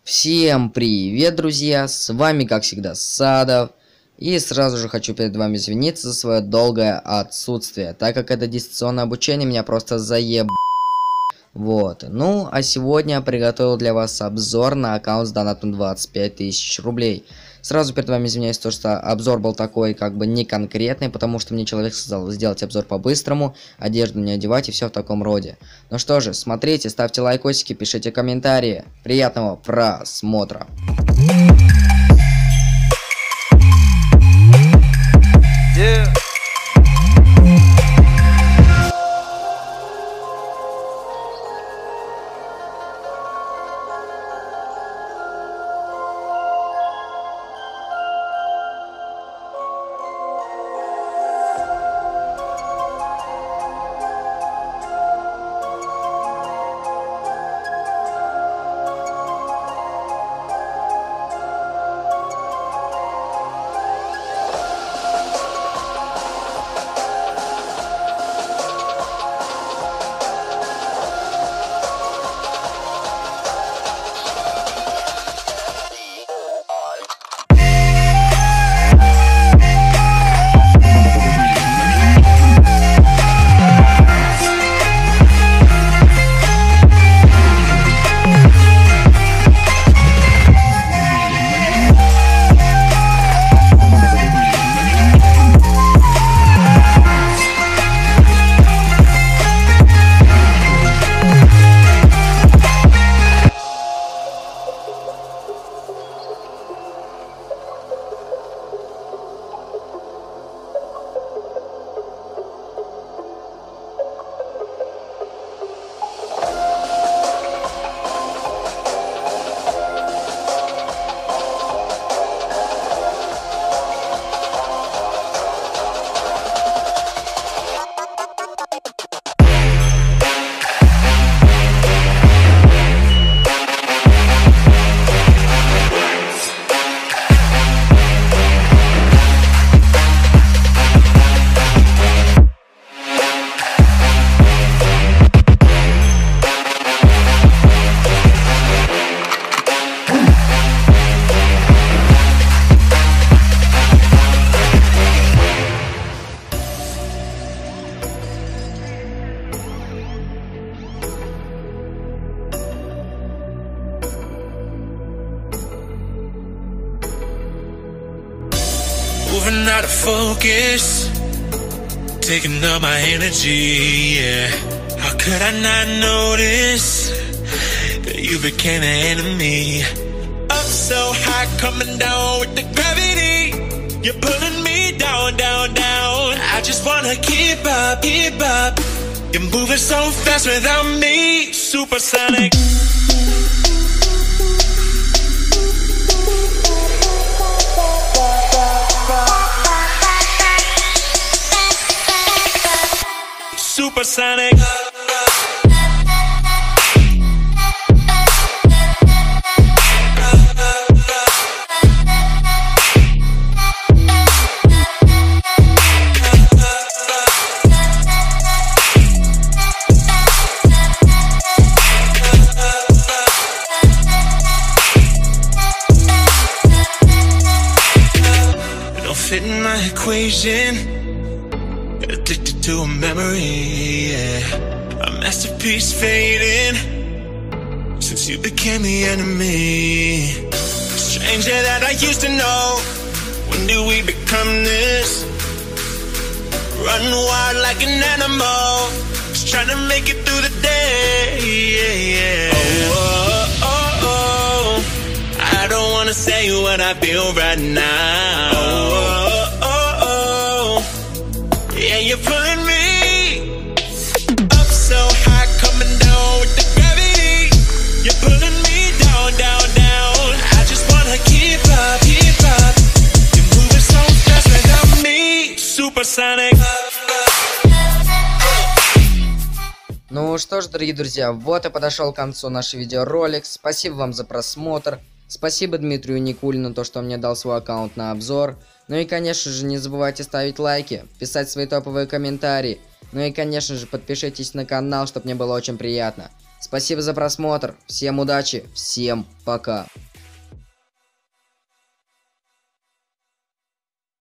Всем привет, друзья! С вами, как всегда, Садов. И сразу же хочу перед вами извиниться за свое долгое отсутствие, так как это дистанционное обучение меня просто Вот. Ну, а сегодня я приготовил для вас обзор на аккаунт с донатом 25 тысяч рублей. Сразу перед вами извиняюсь, то, что обзор был такой, как бы не конкретный, потому что мне человек сказал сделать обзор по-быстрому, одежду не одевать и все в таком роде. Ну что же, смотрите, ставьте лайкосики, пишите комментарии. Приятного просмотра! Moving out of focus, taking up my energy, yeah. How could I not notice that you became an enemy? Up so high, coming down with the gravity. You're pulling me down, down, down. I just wanna keep up, keep up. You're moving so fast without me, supersonic. Supersonic. You don't fit in my equation. Addicted to a memory, yeah. A masterpiece fading since you became the enemy. Stranger that I used to know. When did we become this? Run wild like an animal, just trying to make it through the day, yeah, yeah. Oh, oh, oh, oh. I don't wanna say what I feel right now. Oh, oh, oh, oh. Yeah, you're pulling me up so high, coming down with the gravity. You're pulling me down, down, down. I just wanna keep up, keep up. You're moving so fast without me, supersonic. Ну что ж, дорогие друзья, вот и подошел к концу наш видеоролик. Спасибо вам за просмотр. Спасибо Дмитрию Никулину, то, что он мне дал свой аккаунт на обзор. Ну и, конечно же, не забывайте ставить лайки, писать свои топовые комментарии. Ну и, конечно же, подпишитесь на канал, чтобы мне было очень приятно. Спасибо за просмотр. Всем удачи. Всем пока.